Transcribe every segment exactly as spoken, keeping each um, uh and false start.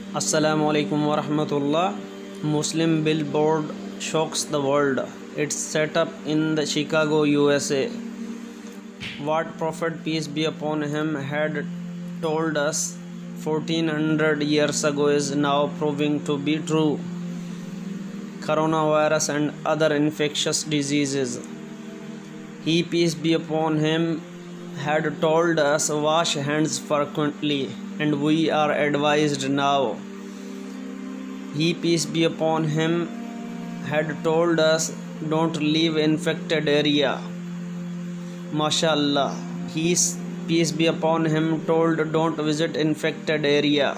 Assalamu alaikum wa rahmatullah. Muslim billboard shocks the world. It's set up in the Chicago, U S A. What Prophet peace be upon him had told us fourteen hundred years ago is now proving to be true. Coronavirus and other infectious diseases. He peace be upon him had told us wash hands frequently, and we are advised now. He peace be upon him had told us don't leave infected area. MashaAllah. His peace be upon him told don't visit infected area.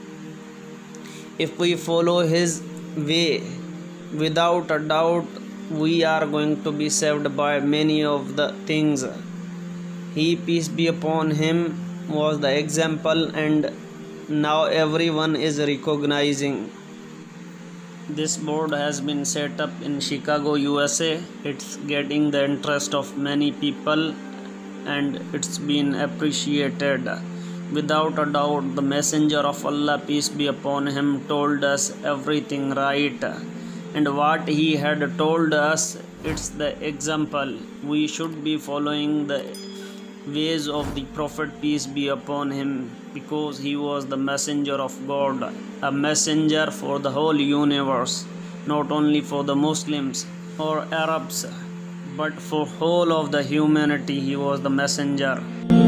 If we follow his way, without a doubt we are going to be saved by many of the things. He peace be upon him was the example, and now everyone is recognizing. This board has been set up in Chicago, U S A. It's getting the interest of many people and it's been appreciated. Without a doubt, the Messenger of Allah, peace be upon him, told us everything right. And what he had told us, it's the example. We should be following the ways of the Prophet, peace be upon him, because he was the messenger of God, a messenger for the whole universe, not only for the Muslims or Arabs, but for whole of the humanity. He was the messenger.